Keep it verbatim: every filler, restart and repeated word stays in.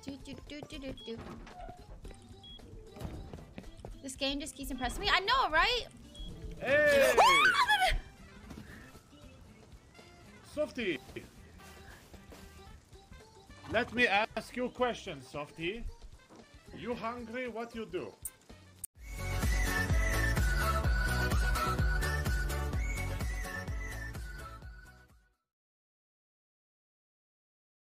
Do, do, do, do, do, do. This game just keeps impressing me. I know, right? Hey! Softy! Let me ask you a question, Softy. You hungry? What you do?